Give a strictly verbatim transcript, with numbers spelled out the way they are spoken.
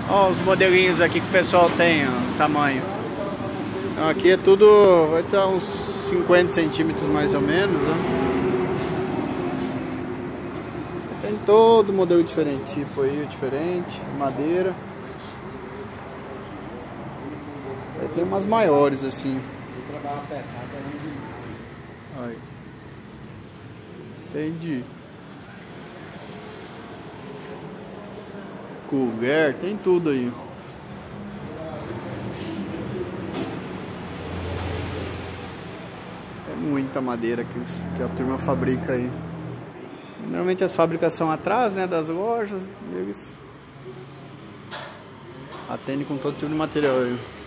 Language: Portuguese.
Ó, os modelinhos aqui que o pessoal tem, ó, tamanho. Então aqui é tudo, vai estar uns cinquenta centímetros mais ou menos, né? Tem todo modelo diferente, tipo aí, diferente, madeira. Aí tem umas maiores assim. Aí. Entendi. Cougar, tem tudo aí. É muita madeira que, que a turma fabrica aí. Normalmente as fábricas são atrás, né, das lojas, e eles atendem com todo tipo de material aí.